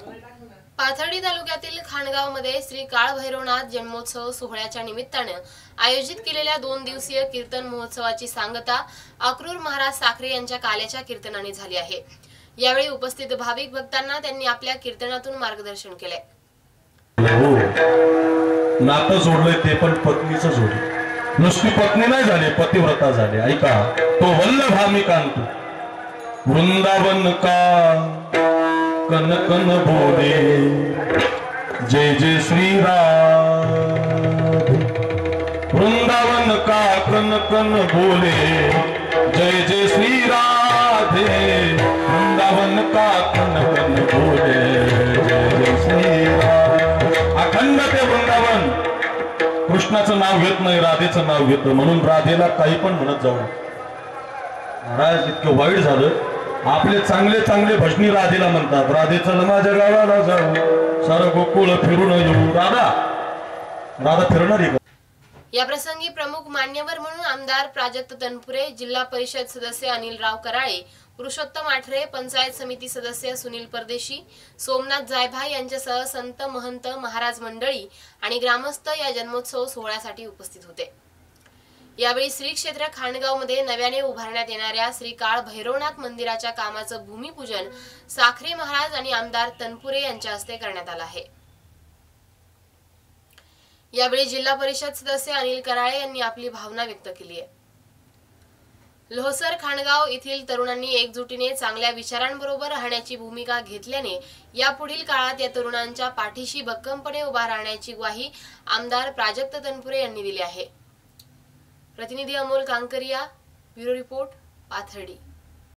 पाथर्डी तालुक्यातील खाणगावमध्ये श्री काळभैरवनाथ जन्मोत्सव सोहळ्याच्या निमित्ताने आयोजित केलेल्या 2 दिवसीय कीर्तन महोत्सवाची सांगता अक्रूर महाराज साखरे यांच्या काल्याच्या कीर्तनाने झाली आहे। यावेळी उपस्थित भाविक भक्तांना त्यांनी आपल्या कीर्तनातून मार्गदर्शन केले। नातं जोडलंय ते पण पत्नीचं जोडलं, नुसती पत्नी नाही झाली, पतिव्रता झाली। ऐका, तो वल्लभा मी कांतो वृंदावन का कन कन बोले जय जय श्री राधे। वृंदावन का कन कन बोले जय जय श्री राधे। वृंदावन का कन कन बोले जय जय श्री राधे। अखंड ते वृंदावन कृष्णाचं नाव घेत नाही, राधेचं नाव घेतं, म्हणून राधेला काही पण म्हणत जाऊ। महाराज इतकं वाईट झालं, आपले चांगले चांगले भजनी राधेला म्हणतात, राधे चल माझ्या गावाला जाऊ, सारं गोकुळ फिरून येऊ। राधा राधा फिरणार आहे का? या प्रसंगी प्रमुख मान्यवर म्हणून आमदार प्राजक्त तनपुरे, जिल्हा परिषद सदस्य अनिलराव कराळे, पुरुषोत्तम आठरे, पंचायत समिती सदस्य सुनील परदेशी, सोमनाथ जायभाई यांच्यासह संत महंत महाराज मंडळी आणि ग्रामस्थ या जन्मोत्सव सोहळ्यासाठी उपस्थित होते। यावेळी श्री क्षेत्र खाणगावमध्ये नव्याने उभारण्यात येणाऱ्या श्री काळभैरवनाथ मंदिराच्या कामाचं भूमिपूजन साखरे महाराज आणि आमदार तनपुरे यांच्या हस्ते करण्यात आलं आहे। यावेळी जिल्हा परिषद सदस्य अनिल कराळे यांनी आपली भावना व्यक्त केली आहे। लोहसर खाणगाव येथील तरुणांनी एकजुटीने चांगल्या विचारांबरोबर राहण्याची भूमिका घेतल्याने यापुढील काळात या तरुणांच्या पाठीशी भक्कमपणे उभा राहण्याची ग्वाही आमदार प्राजक्त तनपुरे यांनी दिली आहे। प्रतिनिधी अमोल कांकरिया, ब्युरो रिपोर्ट, पाथर्डी।